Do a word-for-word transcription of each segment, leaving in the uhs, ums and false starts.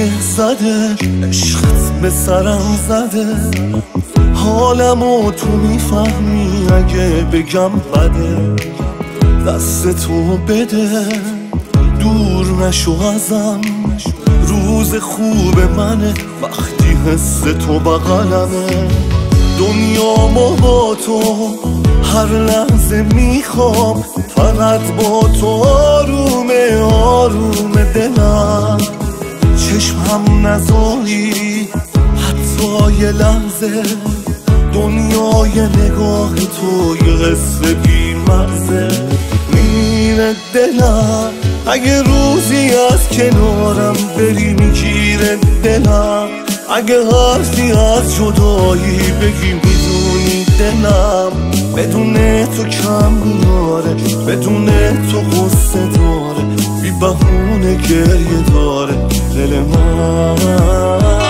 مه زده، عشقت به سرم زده، حالمو تو میفهمی اگه بگم بده. دست تو بده، دور نشو ازم، روز خوب منه وقتی حس تو بغلمه. دنیامو با تو هر لحظه میخوام، فقط با تو آرومه آروم دلم. چشمم نزاری حتی یه لحظه، دنیای نگاه تو یه قصه بی‌مغزه. میره دلم اگه روزی از کنارم بری، میگیره دلم اگه حرفی از جدایی بگی. میدونی دلم بدون تو کم میاره، بدون تو غصه داره، بی بهونه گریه داره دل من.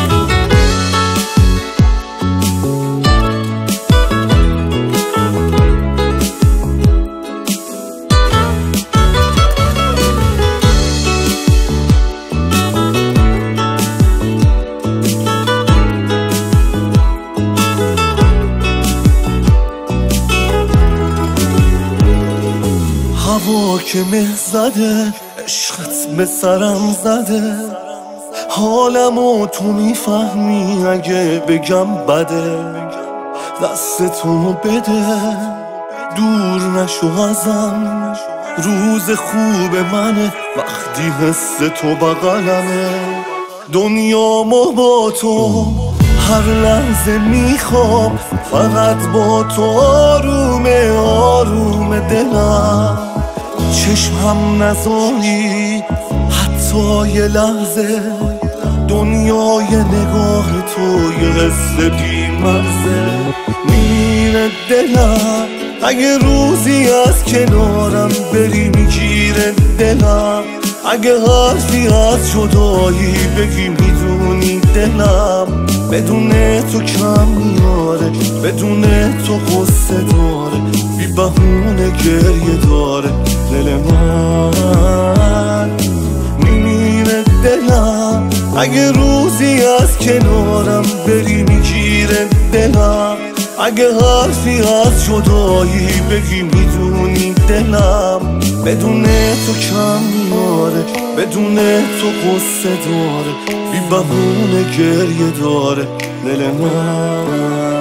هوا که مه زده، عشقت به سرم زده، حالمو تو میفهمی اگه بگم بده. دست تو بده، دور نشو ازم، روز خوب منه وقتی حس تو بغلمه. دنیامو با تو هر لحظه میخوام، فقط با تو آرومه آروم دلم. چشمم نزاری حتی یه لحظه، دنیای نگاه تو یه قصه بی‌مغزه. میره دلم اگه روزی از کنارم بری، میگیره دلم اگه حرفی از جدایی بگی. میدونی دلم بدون تو کم میاره، بدون تو غصه داره، بی بهونه گریه داره دل من. میمیره دلم اگه روزی از کنارم بری، میگیره دلم اگه حرفی از جدایی بگی. میدونی دلم بدون تو کم میاره، بدون تو غصه داره، بی بهونه گریه داره دل من.